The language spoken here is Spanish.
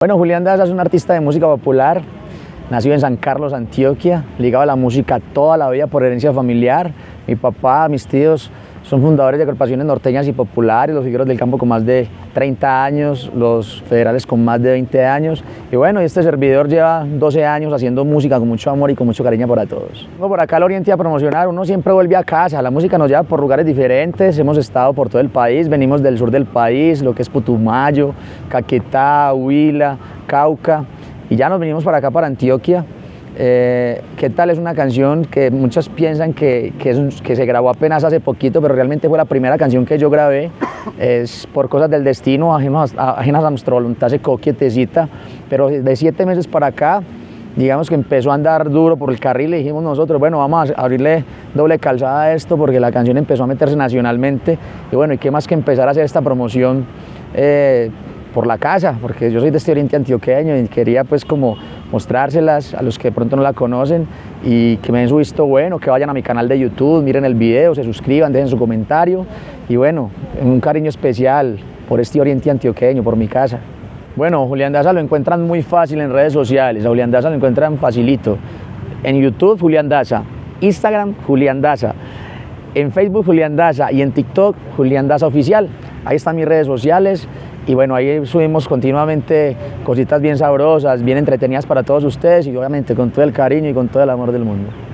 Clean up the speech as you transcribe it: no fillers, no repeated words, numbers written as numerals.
Bueno, Julián Daza es un artista de música popular, nacido en San Carlos, Antioquia, ligado a la música toda la vida por herencia familiar. Mi papá, mis tíos son fundadores de agrupaciones norteñas y populares, los Figueros del Campo con más de 30 años, los Federales con más de 20 años. Y bueno, este servidor lleva 12 años haciendo música con mucho amor y con mucho cariño para todos. Vengo por acá al Oriente a promocionar, uno siempre vuelve a casa, la música nos lleva por lugares diferentes, hemos estado por todo el país, venimos del sur del país, lo que es Putumayo, Caquetá, Huila, Cauca, y ya nos venimos para acá, para Antioquia. ¿Qué tal? Es una canción que muchos piensan que se grabó apenas hace poquito, pero realmente fue la primera canción que yo grabé. Es por cosas del destino, ajenas a nuestra voluntad, se quedó quietecita, pero de 7 meses para acá, digamos que empezó a andar duro por el carril y dijimos nosotros, bueno, vamos a abrirle doble calzada a esto porque la canción empezó a meterse nacionalmente y bueno, y qué más que empezar a hacer esta promoción por la casa, porque yo soy de este Oriente antioqueño y quería pues como mostrárselas a los que de pronto no la conocen y que me den su visto bueno, que vayan a mi canal de YouTube, miren el video, se suscriban, dejen su comentario y bueno, un cariño especial por este Oriente antioqueño, por mi casa. Bueno, Julián Daza lo encuentran muy fácil en redes sociales, a Julián Daza lo encuentran facilito. En YouTube, Julián Daza, Instagram, Julián Daza, en Facebook, Julián Daza y en TikTok, Julián Daza Oficial. Ahí están mis redes sociales y bueno, ahí subimos continuamente cositas bien sabrosas, bien entretenidas para todos ustedes y obviamente con todo el cariño y con todo el amor del mundo.